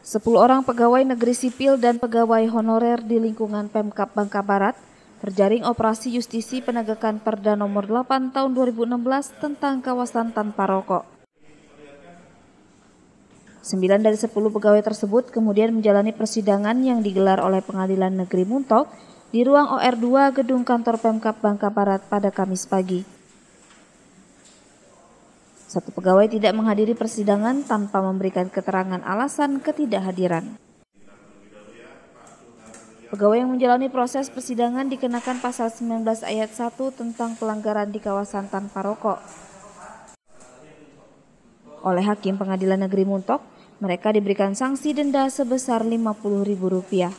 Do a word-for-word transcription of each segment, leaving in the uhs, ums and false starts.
Sepuluh orang pegawai negeri sipil dan pegawai honorer di lingkungan Pemkab Bangka Barat terjaring operasi justisi penegakan Perda nomor delapan tahun dua ribu enam belas tentang kawasan tanpa rokok. Sembilan dari sepuluh pegawai tersebut kemudian menjalani persidangan yang digelar oleh Pengadilan Negeri Muntok di ruang O R dua Gedung Kantor Pemkab Bangka Barat pada Kamis pagi. Satu pegawai tidak menghadiri persidangan tanpa memberikan keterangan alasan ketidakhadiran. Pegawai yang menjalani proses persidangan dikenakan pasal sembilan belas ayat satu tentang pelanggaran di kawasan tanpa rokok. Oleh Hakim Pengadilan Negeri Muntok, mereka diberikan sanksi denda sebesar lima puluh ribu rupiah.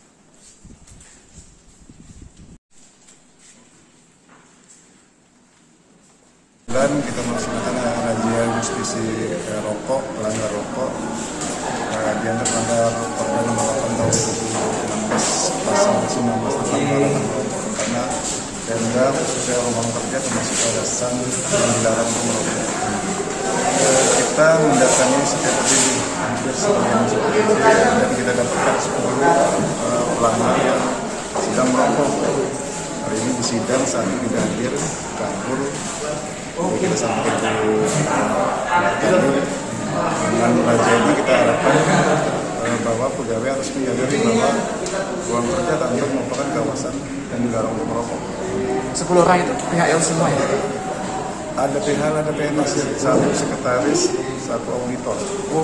Dan kita melaksanakan razia justisi eh, rokok, pelanggar rokok, eh, di antara pelanggar Perda nomor delapan tahun dua ribu enam belas pasal sembilan belas tentang larangan merokok, karena denda khususnya ruang kerja termasuk alasan yang dilarang merokok. Eh, kita mendatangi setiap berdiri hampir sebagian seperti ini, dan kita dapatkan sepuluh eh, pelanggar yang sedang merokok. Hari ini di sidang saat ini tidak hadir, kabur. Kita sampaikan ke Kanwil. Dengan razia ini kita harapkan eh, bahwa pegawai harus menyadari bahwa ruang kerja kantor merupakan kawasan yang dilarang untuk merokok. Sepuluh orang itu P H L semua ya? Ada P H L, ada P N S, satu sekretaris, satu auditor.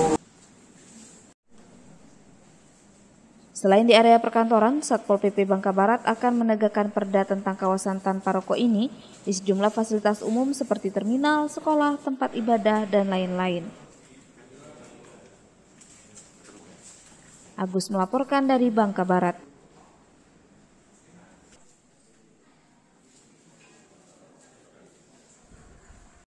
Selain di area perkantoran, Satpol P P Bangka Barat akan menegakkan perda tentang kawasan tanpa rokok ini di sejumlah fasilitas umum seperti terminal, sekolah, tempat ibadah, dan lain-lain. Agus melaporkan dari Bangka Barat.